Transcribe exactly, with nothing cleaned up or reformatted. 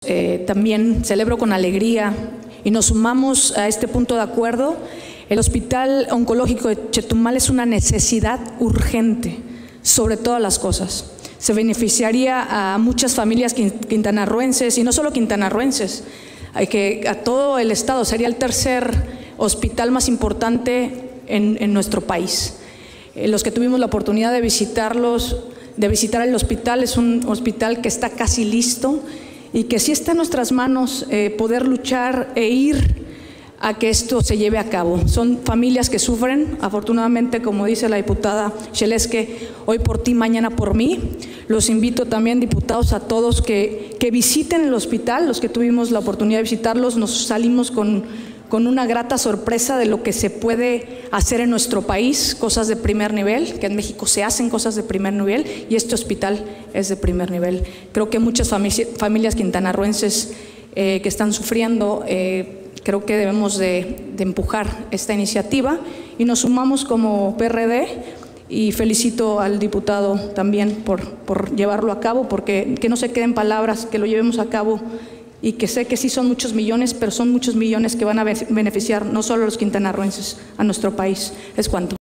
Eh, también celebro con alegría y nos sumamos a este punto de acuerdo. El Hospital Oncológico de Chetumal es una necesidad urgente sobre todas las cosas. Se beneficiaría a muchas familias quintanarroenses y no solo quintanarroenses, hay que a todo el estado. Sería el tercer hospital más importante en, en nuestro país. Eh, los que tuvimos la oportunidad de visitarlos, de visitar el hospital, es un hospital que está casi listo y que sí está en nuestras manos eh, poder luchar e ir a que esto se lleve a cabo. Son familias que sufren, afortunadamente, como dice la diputada Xelesque, hoy por ti, mañana por mí. Los invito también, diputados, a todos que, que visiten el hospital. Los que tuvimos la oportunidad de visitarlos, nos salimos con, con una grata sorpresa de lo que se puede hacer en nuestro país, cosas de primer nivel, que en México se hacen cosas de primer nivel y este hospital es de primer nivel. Creo que muchas familias, familias quintanarroenses eh, que están sufriendo, eh, creo que debemos de, de empujar esta iniciativa y nos sumamos como P R D y felicito al diputado también por, por llevarlo a cabo, porque que no se queden palabras, que lo llevemos a cabo y que sé que sí son muchos millones, pero son muchos millones que van a beneficiar no solo a los quintanarroenses, a nuestro país. Es cuanto.